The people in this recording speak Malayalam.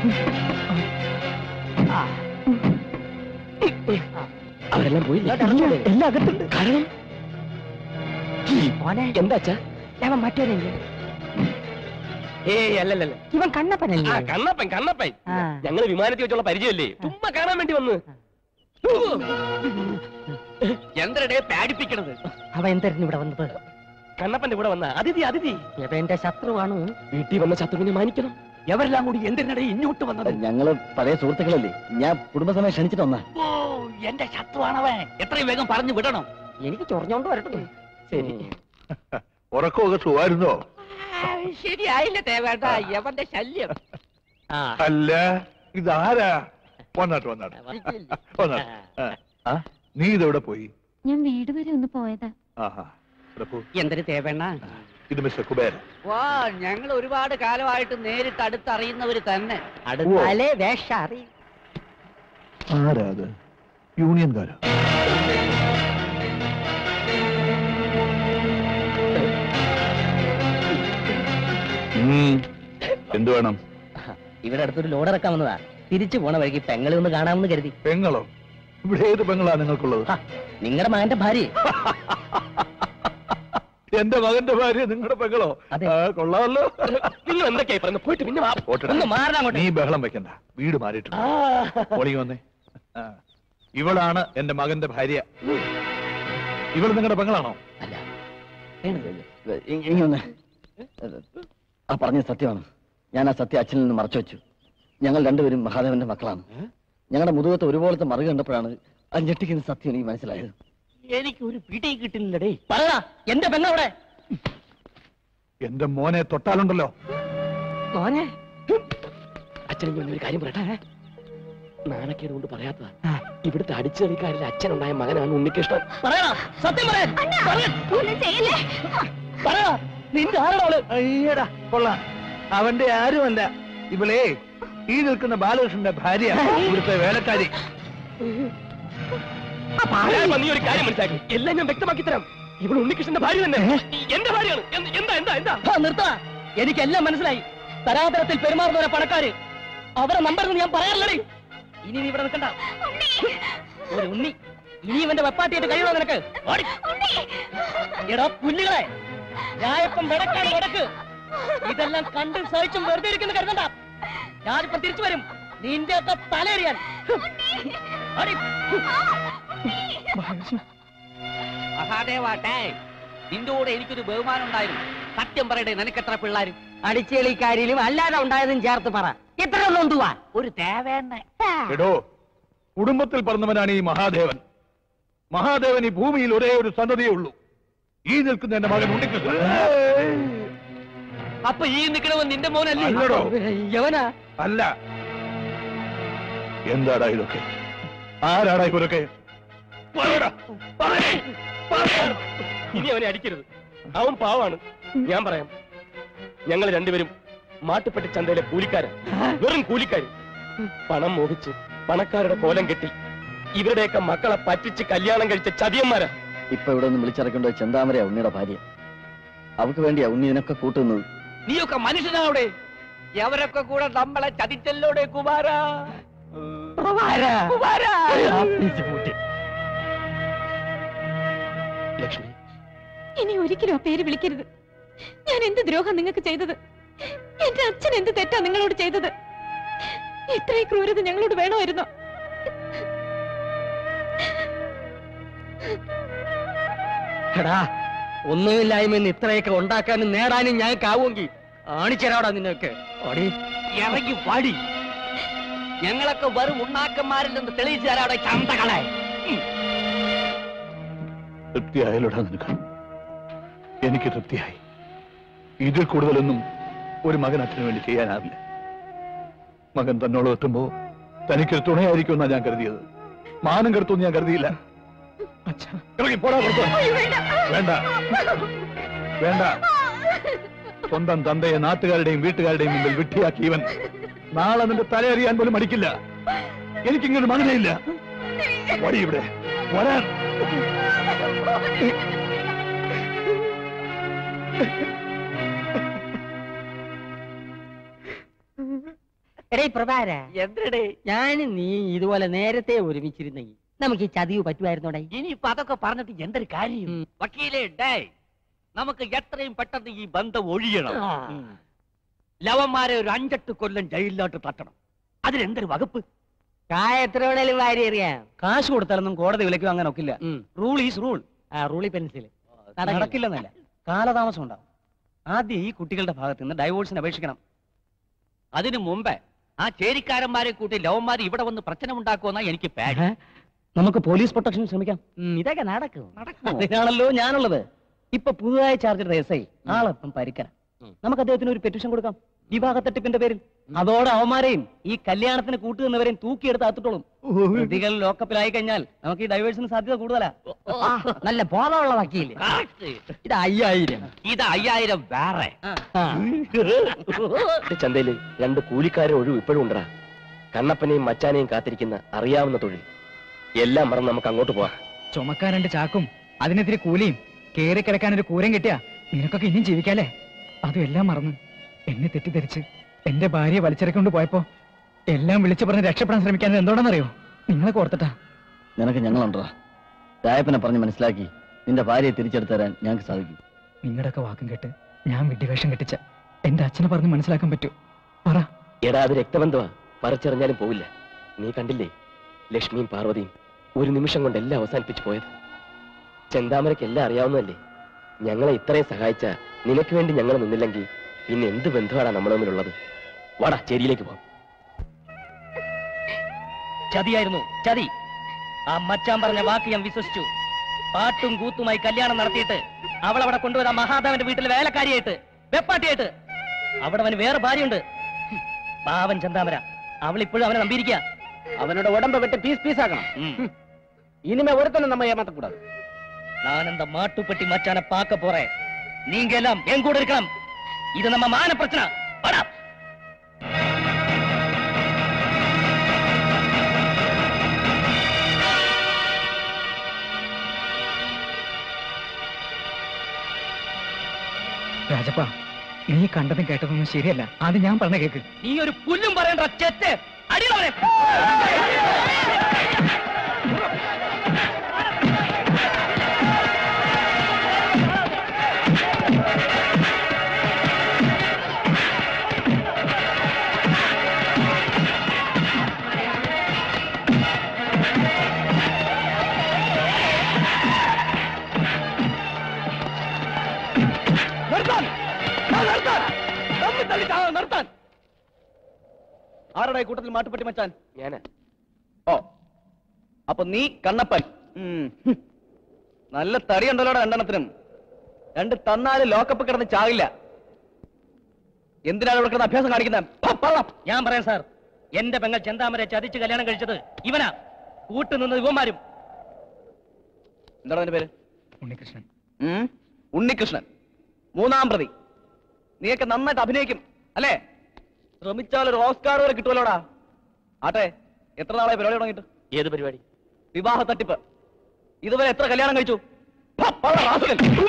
അവരെല്ലാം പോയില്ല, എല്ലാം അകത്തുണ്ട്. കാരണം എന്താച്ചാ അവൻ മറ്റവനല്ലേ? ഏയ് അല്ലല്ല, ഇവൻ കണ്ണപ്പനല്ലേ? കണ്ണപ്പൻ കണ്ണപ്പൻ. ഞങ്ങള് വിമാനത്തിൽ വെച്ചുള്ള പരിചയമല്ലേ, ചുമ്മാ കാണാൻ വേണ്ടി വന്ന്. എന്തരടെ പേടിപ്പിക്കണത്? അവൻ എന്തായിരുന്നു ഇവിടെ വന്നത്? കണ്ണപ്പന്റെ കൂടെ വന്ന അതിഥി. അതിഥി എന്റെ ശത്രുവാണ്. വീട്ടിൽ വന്ന ശത്രുവിനെ മാനിക്കണം. എവരെല്ലാം കൂടി എന്തിനിടെ ഇങ്ങോട്ട് വന്നത്? ഞങ്ങള് പഴയ സുഹൃത്തുക്കളല്ലേ, ഞാൻ കുടുംബസമയം ക്ഷണിച്ചിട്ട് വന്ന. ഓ, എന്റെ ശത്രുവാണവൻ. എത്രയും വേഗം പറഞ്ഞു വിടണം. എനിക്ക് ചൊറഞ്ഞോണ്ട് വരട്ടെ. ശരി. ഉറക്കമൊക്കെ സുഖമായിരുന്നോ? ശരിയായില്ല തേവേട്ട, യവന്റെ ശല്യം. അല്ല, ഇതാരാ? വന്നാട്ട് വന്നാട്ട്. നീ ഇതെവിടെ പോയി? ഞാൻ വീട് വരെ ഒന്ന് പോയതാ. എന്തൊരു തേവേണ്ണ ഇത് മിസ്റ്റർ കുബേരൻ. വാ, ഞങ്ങൾ ഒരുപാട് കാലമായിട്ട് നേരിട്ട് അടുത്തറിയുന്നവര് തന്നെ. അടുത്താലേ വേഷ അറിയും. ആരാ അത്? യൂണിയൻകാരോ? എന്ത് വേണം? ഇവിടെ അടുത്തൊരു ലോഡ് ഇറക്കാൻ വന്നതാ. തിരിച്ചു പോണ വഴിക്ക് പെങ്ങളെ ഒന്ന് കാണാമെന്ന് കരുതി. പെങ്ങളോ? ഇവിടെ ഏത് പെങ്ങളാ നിങ്ങൾക്കുള്ളത്? നിങ്ങളുടെ മകന്റെ ഭാര്യ. എന്റെ മകന്റെ ഭാര്യ നിങ്ങളുടെ പെങ്ങളോ? കൊള്ളാമല്ലോ. പോയിട്ട് നീ ബഹളം വെക്കണ്ട, വീട് മാറിയിട്ടുണ്ട്. ഒളിങ്ങി വന്നേ. ഇവളാണ് എന്റെ മകന്റെ ഭാര്യ. ഇവൾ നിങ്ങളുടെ പെങ്ങളാണോ? അല്ല. ആ പറഞ്ഞ സത്യമാണ്. ഞാൻ ആ സത്യം അച്ഛനിൽ നിന്ന് മറച്ചു വെച്ചു. ഞങ്ങൾ രണ്ടുപേരും മഹാദേവന്റെ മക്കളാണ്. ഞങ്ങളുടെ മുതുകത്ത് ഒരുപോലത്തെ മറുക കണ്ടപ്പോഴാണ് ആ ഞെട്ടിക്കുന്ന സത്യം എനിക്ക് മനസ്സിലായത്. എനിക്ക് ഒരു പിടി കിട്ടില്ലടേ. പറയാ, എന്റെ പെണ്ണവിടെ? എന്റെ മോനെ തൊട്ടാലുണ്ടല്ലോ. മോനെ, അച്ഛനെങ്കിൽ ഒരു കാര്യം പറയട്ടെ. നാണക്കേട് കൊണ്ട് പറയാത്തതാ. ഇവിടുത്തെ അടിച്ചുകളിക്കാരിൽ അച്ഛനുണ്ടായ മകനാണ് ഉണ്ണികൃഷ്ണൻ. പറയാ, സത്യം പറയാ. നിന്റെ ആരോള്? അയ്യടാ, കൊള്ളാം. അവന്റെ ആരുമല്ല. ഇവളേ ഈ നിൽക്കുന്ന ബാലകൃഷ്ണന്റെ ഭാര്യ, ഇവിടുത്തെ വേലക്കാരി. നീ ഒരു കാര്യം മനസ്സിലാക്കി, എല്ലാം ഞാൻ വ്യക്തമാക്കി തരാം. ഇവിടെ ഉണ്ണികൃഷ്ണന്റെ ഭാര്യ തന്നെ എന്റെ ഭാര്യയാണ്. എന്താ എന്താ എന്താ? നിർത്താ, എനിക്കെല്ലാം മനസ്സിലായി. തരാതരത്തിൽ പെരുമാറുന്നവരെ പണക്കാര്, അവരെ നമ്പർ ഞാൻ പറയാറില്ലേ. ഇനി നീ ഇവിടെ നിൽക്കണ്ട. ഒരു ഉണ്ണി ഇനി ഇവന്റെ വെപ്പാട്ടിയായിട്ട് കഴിയണോ നിനക്ക്? എടാ പുല്ലുകളെ, ഞാനിപ്പം വിടക്കാൻ വിടക്ക്. ഇതെല്ലാം കണ്ടും സഹിച്ചും വെറുതെ ഇരിക്കുന്ന കരുതണ്ട. ഞാനിപ്പം തിരിച്ചു വരും നിന്റെ ഒക്കെ തലയെറിയാൻ. മഹാദേവാട്ടെ, നിന്റെ കൂടെ എനിക്കൊരു ബഹുമാനം ഉണ്ടായിരുന്നു. സത്യം പറയട്ടെ, നിനക്കെത്ര പിള്ളേരും? അടിച്ചേളിക്കാരിലും അല്ലാതെ ഉണ്ടായതും ചേർത്ത് പറ. എത്ര നൊന്തുവാ ഒരു തേവേണ്ണ? എടോ, കുടുംബത്തിൽ പറഞ്ഞവനാണ് ഈ മഹാദേവൻ. മഹാദേവൻ ഈ ഭൂമിയിൽ ഒരേ ഒരു സന്തതിയേ ഉള്ളൂ. ഈ നിൽക്കുന്ന എന്റെ മകൻ ഉണ്ണികൃഷ്ണൻ. അപ്പൊ ഈ നിൽക്കണവൻ നിന്റെ മോനല്ലേ? യവനാ? അല്ല. എന്താടാ ഇതൊക്കെ? ആരാടാ ഇവരൊക്കെ? ഇനി അവനെ അടിക്കരുത്, അവൻ പാവാണ്. ഞാൻ പറയാം, ഞങ്ങൾ രണ്ടുപേരും മാട്ടുപ്പെട്ടി ചന്തയിലെ കൂലിക്കാരൻ. വെറും കൂലിക്കാര്. പണം മോഹിച്ച് പണക്കാരുടെ കോലം കെട്ടി ഇവരുടെയൊക്കെ മക്കളെ പറ്റിച്ച് കല്യാണം കഴിച്ച ചതിയന്മാരാ. ഇപ്പൊ ഇവിടെ നിന്ന് വിളിച്ചിറക്കേണ്ട ചെന്താമരയാ ഉണ്ണിയുടെ ഭാര്യ. അവർക്ക് വേണ്ടിയാ ഉണ്ണി ഇതിനൊക്കെ കൂട്ടുന്നത്. നീയൊക്കെ മനുഷ്യനാവിടെ? എവരൊക്കെ കൂടെ നമ്മളെ ചതിച്ചല്ലോടെ കുമാര. ലക്ഷ്മി, ഇനി ഒരിക്കലും ആ പേര് വിളിക്കരുത്. ഞാൻ എന്ത് ദ്രോഹം നിങ്ങൾക്ക് ചെയ്തത്? എന്റെ അച്ഛൻ എന്ത് തെറ്റാ നിങ്ങളോട് ചെയ്തത്? ഇത്രയും ക്രൂരത ഞങ്ങളോട് വേണമായിരുന്നോ? എടാ, ഒന്നുമില്ലായ്മ ഇത്രയൊക്കെ ഉണ്ടാക്കാനും നേടാനും ഞങ്ങൾക്കാവുമെങ്കിൽ ആണിച്ചരാടാ നിന്നൊക്കെ. ഇറങ്ങി പാടി. ഞങ്ങളൊക്കെ വെറും ഉണ്ണാക്കന്മാരില്ലെന്ന് തെളിയിച്ചു തരാടെ ചന്തകളെ. തൃപ്തിയായാലോടാ നിനക്ക്? എനിക്ക് തൃപ്തിയായി. ഇതിൽ കൂടുതലൊന്നും ഒരു മകൻ അച്ഛന് വേണ്ടി ചെയ്യാനാവില്ല. മകൻ തന്നോളം എത്തുമ്പോ തനിക്കൊരു തുണയായിരിക്കുമെന്നാ ഞാൻ കരുതിയത്. മാനം കെടുത്തൊന്നും ഞാൻ കരുതിയില്ല. വേണ്ട വേണ്ട. സ്വന്തം തന്തയെ നാട്ടുകാരുടെയും വീട്ടുകാരുടെയും മുമ്പിൽ വിട്ടിയാക്കി ഇവൻ നാളെ നിന്റെ തലയറിയാൻ പോലും മടിക്കില്ല. എനിക്കിങ്ങനൊരു മകനേ ഇല്ല. വടി ഇവിടെ വരാൻ. എടേ പ്രഭാര, എന്തേ ഞാൻ നീ ഇതുപോലെ നേരത്തെ ഒരുമിച്ചിരുന്നെങ്കിൽ നമുക്ക് ഈ ചതിവ് പറ്റുമായിരുന്നോടെ? ഇനിയിപ്പൊ അതൊക്കെ പറഞ്ഞിട്ട് എന്തൊരു കാര്യം? വക്കീലേ ഡേ, നമുക്ക് എത്രയും പെട്ടെന്ന് ഈ ബന്ധം ഒഴിയണം. ലവന്മാരെ ഒരു 5-8 കൊല്ലം ജയിലിലോട്ട് തട്ടണം. അതിലെന്തൊരു വകുപ്പ്? കായ എത്ര വേണേലും വാരി എറിയാം. കാശ് കൊടുത്താലൊന്നും കോടതി വിലക്കും അങ്ങനെ ഒക്കില്ല. Rule is rule. റൂളി പെൻസിൽ നടക്കില്ലെന്നല്ല, കാലതാമസം ഉണ്ടാവും. ആദ്യം ഈ കുട്ടികളുടെ ഭാഗത്ത് നിന്ന് ഡൈവോഴ്സിന് അപേക്ഷിക്കണം. അതിനു മുമ്പേ ആ ചേരിക്കാരന്മാരെ കൂട്ടി ലവന്മാർ ഇവിടെ വന്ന് പ്രശ്നം ഉണ്ടാക്കുമെന്നാ എനിക്ക് പേടി. നമുക്ക് പോലീസ് പ്രൊട്ടക്ഷൻ ശ്രമിക്കാം. ഇതൊക്കെ നടക്കും. അതിനാണല്ലോ ഞാനുള്ളത്. ഇപ്പൊ പുതുതായി ചാർജ് ചെയ്ത SI ആളപ്പം പരിക്കര. നമുക്ക് അദ്ദേഹത്തിന് ഒരു പെറ്റീഷൻ കൊടുക്കാം, വിവാഹ തട്ടിപ്പിന്റെ പേരിൽ. അതോടെ അവന്മാരെയും ഈ കല്യാണത്തിന് കൂട്ടുനിന്നവരെയും തൂക്കിയെടുത്ത് അകത്തിട്ടോളും. പ്രതികൾ ലോക്കപ്പിലായി കഴിഞ്ഞാൽ നമുക്ക് ഈ ഡൈവേഴ്സിന് സാധ്യത കൂടുതലാ. നല്ല ബോധമുള്ള വക്കീല്. ഇത് 5000. ഇത് 5000 വേറെ. ചന്തയില് 2 കൂലിക്കാരെ ഒഴിവ് ഇപ്പോഴും ഉണ്ടാ. കണ്ണപ്പനെയും മച്ചാനെയും കാത്തിരിക്കുന്ന അറിയാവുന്ന തൊഴിൽ എല്ലാം മറന്ന് നമുക്ക് അങ്ങോട്ട് പോവാം. ചുമക്കാൻ 2 ചാക്കും അതിനെതിരെ കൂലിയും കേറി കിടക്കാൻ ഒരു കൂരം കിട്ടിയാ നിനക്കൊക്കെ ഇനിയും ജീവിക്കാല്ലേ? അതും എല്ലാം മറന്നു എന്നെ തെറ്റിദ്ധരിച്ച് എന്റെ ഭാര്യയെ വലിച്ചിറക്കൊണ്ട് പോയപ്പോ എല്ലാം വിളിച്ചു പറഞ്ഞ് രക്ഷപ്പെടാൻ ശ്രമിക്കാൻ എന്തോടാന്നറിയോ? നിങ്ങളെ ഓർത്തിട്ടാ. നിനക്ക് ഞങ്ങളുണ്ടാ. രായപ്പനെ പറഞ്ഞ് മനസ്സിലാക്കി നിന്റെ ഭാര്യയെ തിരിച്ചെടുത്ത് തരാൻ ഞങ്ങൾക്ക് സാധിക്കും. നിങ്ങളുടെയൊക്കെ വാക്കും കേട്ട് ഞാൻ വിഡ്ഢിവേഷം കെട്ടിച്ച എന്റെ അച്ഛനെ പറഞ്ഞ് മനസ്സിലാക്കാൻ പറ്റൂ? പറ. എടാ, അത് രക്തബന്ധമാ, പറിച്ചെറിഞ്ഞാലും പോവില്ല. നീ കണ്ടില്ലേ ലക്ഷ്മിയും പാർവതിയും ഒരു നിമിഷം കൊണ്ട് എല്ലാം അവസാനിപ്പിച്ചു പോയത്? ചെന്താമരയ്ക്ക് എല്ലാം അറിയാവുന്നതല്ലേ. ഞങ്ങളെ ഇത്രയും സഹായിച്ച നിനക്ക് വേണ്ടി ഞങ്ങൾ നിന്നില്ലെങ്കിൽ പിന്നെ എന്ത് ബന്ധമാണ് നമ്മൾ തമ്മിലുള്ളത്? വാടാ, ചേരിയിലേക്ക് പോവാം. ചതിയായിരുന്നു, ചതി. ആ മച്ചാൻ പറഞ്ഞ വാക്ക് ഞാൻ വിശ്വസിച്ചു. പാട്ടും കൂത്തുമായി കല്യാണം നടത്തിയിട്ട് അവളവിടെ കൊണ്ടുവരാൻ മഹാദേവന്റെ വീട്ടിലെ വേലക്കാരിയായിട്ട്, വെപ്പാട്ടിയായിട്ട്. അവിടെ അവന് വേറെ ഭാര്യയുണ്ട്. പാവൻ ചന്താമര. അവളിപ്പോഴും അവനെ നമ്പിയിരിക്കുക. അവനോട് ഉടമ്പ് വെട്ട് പീസ് പീസാക്കണം. ഇനിമേ ഒരുത്തനും നമ്മ ഏമാത്തക്കൂടാது. நான் அந்த மாட்டுப்பட்டி மச்சான பார்க்க போறேன். நீங்க எல்லாம் என் கூட இருக்கலாம். இது நம்ம மான பிரச்சனை. வாடா. രാജപ്പ, നീ കണ്ടതും കേട്ടതൊന്നും ശരിയല്ല. അത് ഞാൻ പറഞ്ഞ കേക്ക്. നീ ഒരു പുല്ലും പറയണ്ട ചെറ്റ്. അടിയവനെ. ആരുടെ കൂട്ടത്തിൽ മാട്ടുപെട്ടി മച്ചാൻ? ഞാനാ. ഓ, അപ്പൊ നീ കണ്ണപ്പൻ. നല്ല തടിയുണ്ടല്ലോടെ 2 2 തന്നാല് ലോക്കപ്പ് കിടന്ന് ചാകില്ല. എന്തിനാണ് ഇവിടെ കിടന്ന് അഭ്യാസം കാണിക്കുന്നത്? ഞാൻ പറയാം സാർ, എന്റെ പെങ്ങൾ ചെന്താമരെ ചതിച്ച് കല്യാണം കഴിച്ചത് ഇവനാ. കൂട്ടുനിന്നത് ഇവന്മാരും. എന്താണ് അതിന്റെ പേര്? ഉണ്ണികൃഷ്ണൻ. ഉണ്ണികൃഷ്ണൻ, 3-ാം പ്രതി. നീയൊക്കെ നന്നായിട്ട് അഭിനയിക്കും അല്ലേ? ശ്രമിച്ചാൽ ഒരു ഓസ്കാർ വരെ കിട്ടുമല്ലോടാ. ആട്ടെ, എത്ര നാളായി പരിപാടി തുടങ്ങിയിട്ട്? ഏത് പരിപാടി? വിവാഹ തട്ടിപ്പ്. ഇതുവരെ എത്ര കല്യാണം കഴിച്ചു?